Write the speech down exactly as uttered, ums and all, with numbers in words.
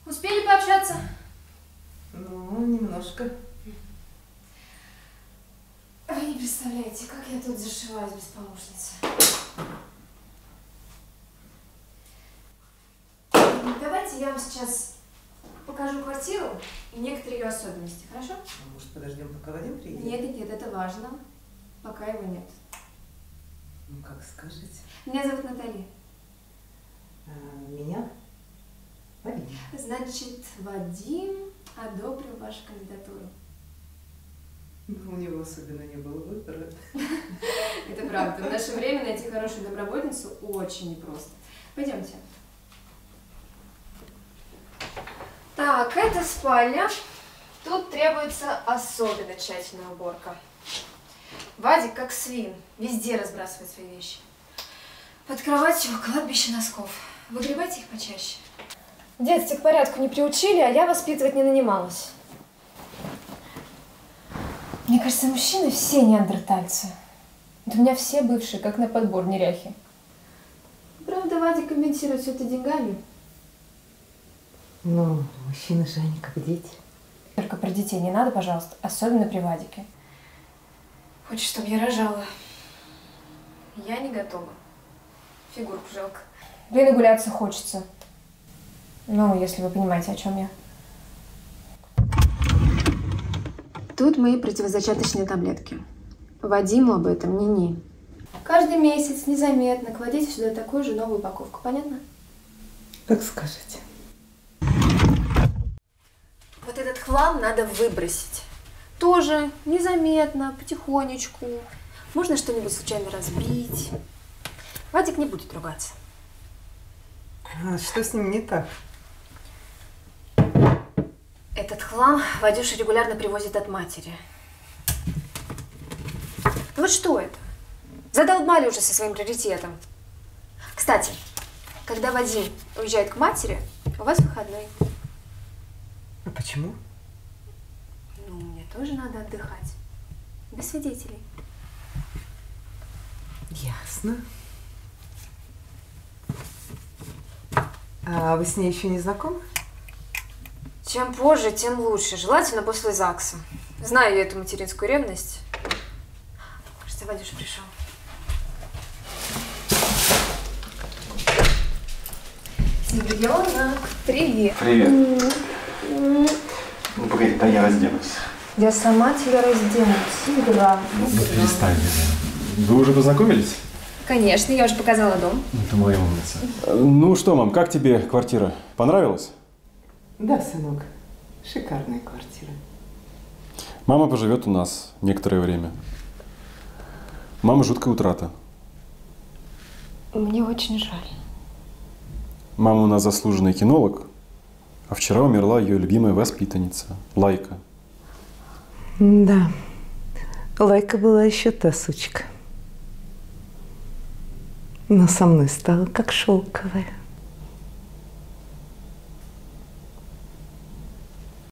Успели пообщаться? Ну, немножко. Вы не представляете, как я тут зашиваюсь без помощницы. Давайте я вам сейчас покажу квартиру и некоторые ее особенности, хорошо? А может, подождем, пока Вадим приедет? Нет, нет, нет, это важно, пока его нет. Ну, как скажете. Меня зовут Наталья. А, меня? Вадим. Значит, Вадим одобрил вашу кандидатуру. Ну, у него особенно не было выбора. Это правда. В наше время найти хорошую домработницу очень непросто. Пойдемте. Так, это спальня. Тут требуется особенно тщательная уборка. Вадик, как свин, везде разбрасывает свои вещи. Под кроватью кладбище носков. Выгребайте их почаще. В детстве к порядку не приучили, а я воспитывать не нанималась. Мне кажется, мужчины все неандертальцы. Вот у меня все бывшие, как на подбор неряхи. Правда, Вадик компенсирует все это деньгами. Ну, мужчины же они как дети. Только про детей не надо, пожалуйста, особенно при Вадике. Хочешь, чтобы я рожала? Я не готова. Фигурку жалко. Да и нагуляться хочется. Ну, если вы понимаете, о чем я. Тут мои противозачаточные таблетки. Вадиму об этом ни-ни. Каждый месяц незаметно кладите сюда такую же новую упаковку. Понятно? Как скажете. Вот этот хлам надо выбросить. Тоже незаметно, потихонечку. Можно что-нибудь случайно разбить. Вадик не будет ругаться. А что с ним не так? Этот хлам Вадюша регулярно привозит от матери. Ну вот что это? Задолбали уже со своим приоритетом. Кстати, когда Вадим уезжает к матери, у вас выходной. А почему? Ну, мне тоже надо отдыхать. Без свидетелей. Ясно. А вы с ней еще не знакомы? Чем позже, тем лучше. Желательно после ЗАГСа. Знаю я эту материнскую ревность. Кажется, Вадюша пришел. Симбирёнок, привет. Привет. Ну, погоди, да я разденусь. Я сама тебя раздену. Сидра. Ну, перестань, Лиза. Вы уже познакомились? Конечно, я уже показала дом. Это моя умница. Ну что, мам, как тебе квартира? Понравилась? Да, сынок. Шикарная квартира. Мама поживет у нас некоторое время. Мама жуткая утрата. Мне очень жаль. Мама у нас заслуженный кинолог, а вчера умерла ее любимая воспитанница, Лайка. Да. Лайка была еще та сучка. Но со мной стала как шелковая.